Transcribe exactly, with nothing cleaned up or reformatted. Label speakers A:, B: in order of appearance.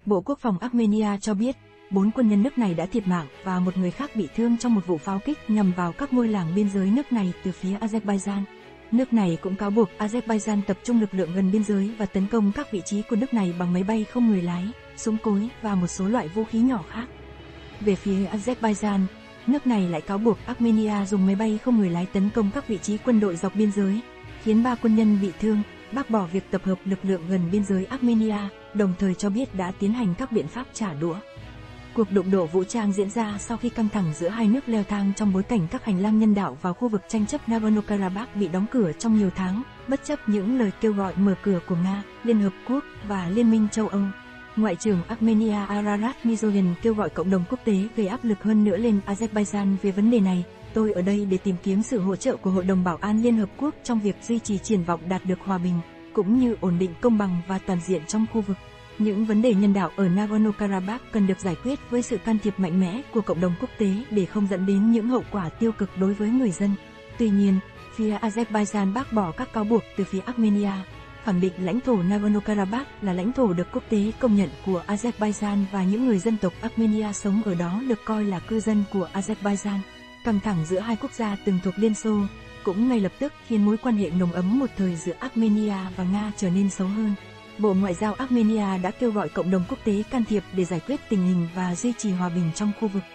A: Bộ Quốc phòng Armenia cho biết, bốn quân nhân nước này đã thiệt mạng và một người khác bị thương trong một vụ pháo kích nhằm vào các ngôi làng biên giới nước này từ phía Azerbaijan. Nước này cũng cáo buộc Azerbaijan tập trung lực lượng gần biên giới và tấn công các vị trí của nước này bằng máy bay không người lái, súng cối và một số loại vũ khí nhỏ khác. Về phía Azerbaijan, nước này lại cáo buộc Armenia dùng máy bay không người lái tấn công các vị trí quân đội dọc biên giới, khiến ba quân nhân bị thương, bác bỏ việc tập hợp lực lượng gần biên giới Armenia, đồng thời cho biết đã tiến hành các biện pháp trả đũa. Cuộc đụng độ vũ trang diễn ra sau khi căng thẳng giữa hai nước leo thang trong bối cảnh các hành lang nhân đạo vào khu vực tranh chấp Nagorno-Karabakh bị đóng cửa trong nhiều tháng, bất chấp những lời kêu gọi mở cửa của Nga, Liên Hợp Quốc và Liên minh châu Âu. Ngoại trưởng Armenia Ararat Mirzoyan kêu gọi cộng đồng quốc tế gây áp lực hơn nữa lên Azerbaijan về vấn đề này. Tôi ở đây để tìm kiếm sự hỗ trợ của Hội đồng Bảo an Liên Hợp Quốc trong việc duy trì triển vọng đạt được hòa bình, cũng như ổn định công bằng và toàn diện trong khu vực. Những vấn đề nhân đạo ở Nagorno-Karabakh cần được giải quyết với sự can thiệp mạnh mẽ của cộng đồng quốc tế để không dẫn đến những hậu quả tiêu cực đối với người dân. Tuy nhiên, phía Azerbaijan bác bỏ các cáo buộc từ phía Armenia, khẳng định lãnh thổ Nagorno-Karabakh là lãnh thổ được quốc tế công nhận của Azerbaijan và những người dân tộc Armenia sống ở đó được coi là cư dân của Azerbaijan. Căng thẳng giữa hai quốc gia từng thuộc Liên Xô cũng ngay lập tức khiến mối quan hệ nồng ấm một thời giữa Armenia và Nga trở nên xấu hơn. Bộ Ngoại giao Armenia đã kêu gọi cộng đồng quốc tế can thiệp để giải quyết tình hình và duy trì hòa bình trong khu vực.